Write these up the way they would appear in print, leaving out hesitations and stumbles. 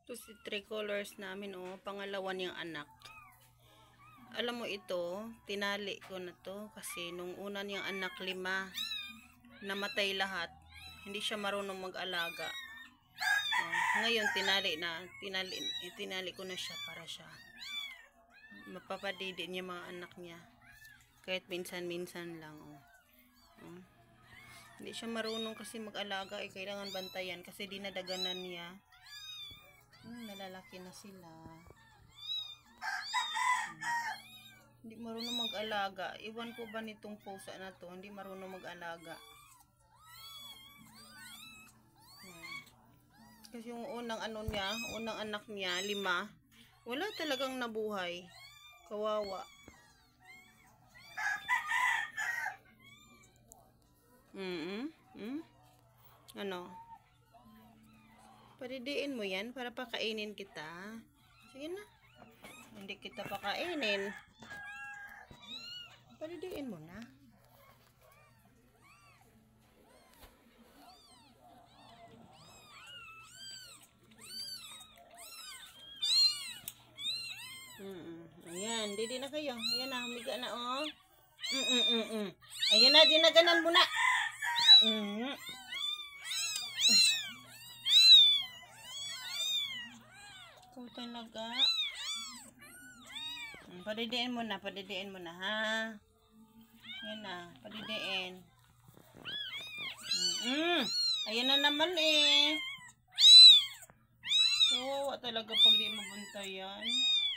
Ito si tricolors namin, oh. Pangalawa niyang anak. Alam mo ito, tinali ko na to kasi nung una niyang anak 5, namatay lahat. Hindi siya marunong mag-alaga. Oh, ngayon tinali ko na siya para siya mapapadidi niya mga anak niya. Kahit minsan-minsan lang, oh. Oh. Hindi siya marunong kasi mag-alaga, kailangan bantayan kasi dinadaganan niya. Nalalaki na sila. Hindi marunong mag-alaga. Iwan ko ba nitong pusa na to, hindi marunong mag-alaga. Kasi yung unang anak niya 5, wala talagang nabuhay. Kawawa. Ano? Padidiin mo yan para pakainin kita. Sige na. Hindi kita pakainin. Padidiin mo na. Ayan, didi na kayo. Ayan na, humiga na, oh. Ayan na, dinaganan mo na. Ikaw talaga. Padidiin mo na, ha. Ayan na, padidiin. Ayan na naman, eh. Kawawa talaga pag di mabuntayan.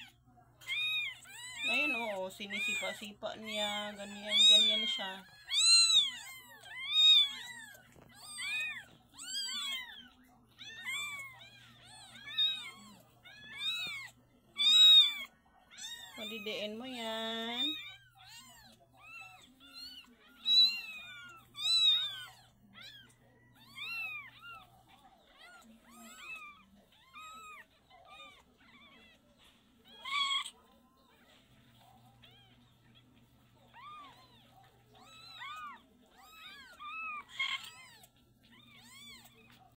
Ayan, oo, sinisipa-sipa niya, ganyan siya. Padidiin mo yan.